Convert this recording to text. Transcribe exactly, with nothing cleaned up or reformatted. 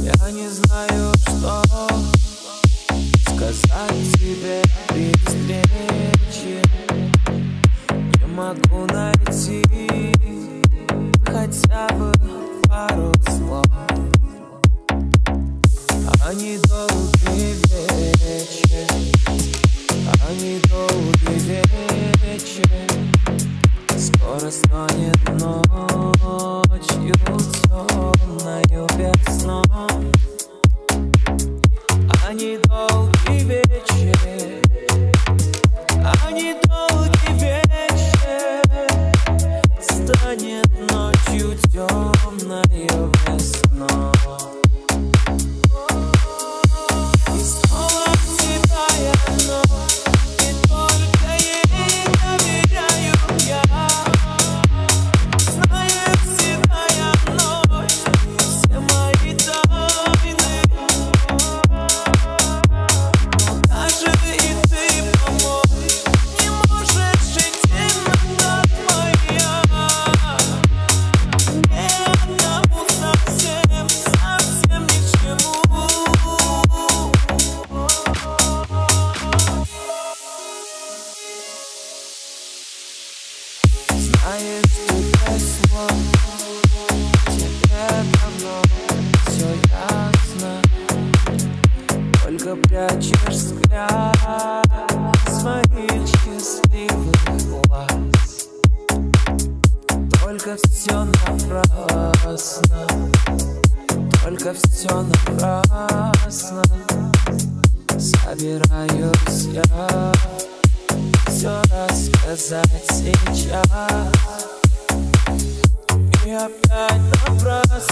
Я не знаю, что сказать тебе при встрече. Не могу найти хотя бы пару слов. Они долгий вечер, они долгий вечер. Скоро станет ночью темною без сном. Они долгий вечер, они долгий вечер. Станет ночью темною без сном. И снова седая ночь, и только ей доверяю я. Знает седая ночь все мои тайны. Но даже и ты, по-моему, не можешь жить именно моя. Не одному совсем, совсем ничему. Знаешь, ты без слов, тебе давно все ясно. Только прячешь взгляд своих счастливых глаз. Только все напрасно, только все напрасно. Собираюсь я все рассказать сейчас. И опять напрасно